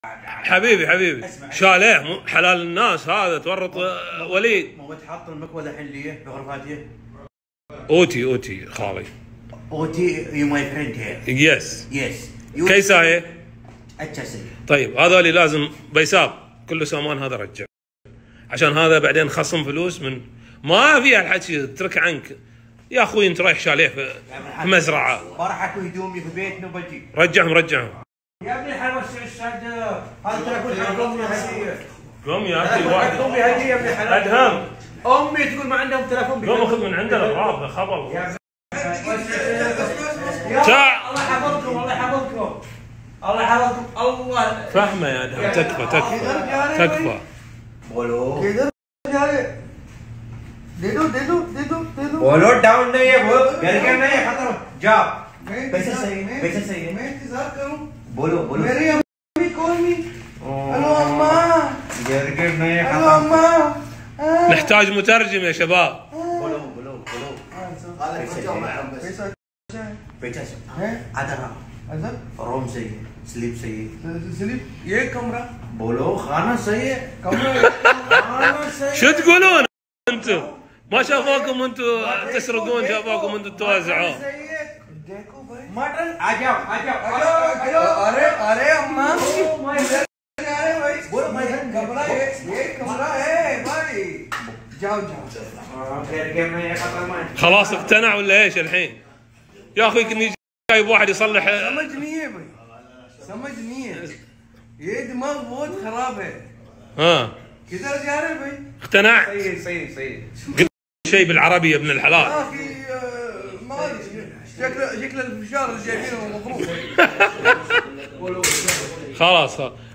حبيبي شاليه حلال الناس هذا تورط وليد. ما هو تحط المكوى الحين ليه بغرفاتي؟ اوتي خالي. اوتي يو ماي فريند هير. يس كيسا هي؟ اتشاسي. طيب هذول لازم بيساب كل سامان هذا رجع، عشان هذا بعدين خصم فلوس من ما فيها الحكي. اترك عنك يا اخوي، انت رايح شاليه في مزرعه. راح اكو هدومي في بيتنا وبجي. رجعهم يا ابني الحلوه الشاد هذا ترى كل حق امي هديه. قوم يا اخي واحد امي هديه يا ابن الحلال. ادهم امي تقول ما عندهم تلفون. قوم خذ من عندنا غراب خبر. الله يحفظكم الله يحفظكم. فهمه يا ادهم. تكفى बोलो दे दो बोलो डाउन नहीं है वो घर के नहीं है खत्म जाओ। पैसे सही है मैं इंतजार करूं। बोलो मेरी अम्मी कॉल मी। हेलो अम्मा। घर के नहीं है हेलो अम्मा। نحتاج مترجم يا شباب. बोलो पैसा है आधा अच्छा रूम सही है स्लीप सही है स्लीप ये कमरा बोलो खाना सही है कमरा खाना सही شو تقولون انتم؟ ما شافوكم انتم تسرقون، شافوكم انتم توزعون. सही है देखो भाई मटन आ जाओ अरे अम्मा अरे भाई बोलो भाई कमरा ये कमरा है भाई जाओ घर के में खत्म है। خلاص اقتنع ولا ايش الحين؟ يا اخوي كني جايب واحد يصلح. समझ नहीं है भाई समझ नहीं है ये दिमाग बहुत खराब है। ها किधर जा रहे भाई؟ اقتنع؟ सही قلت شيء بالعربي يا ابن الحلال. يا اخي ما شكل الفشار اللي جايبينه مضروب. خلاص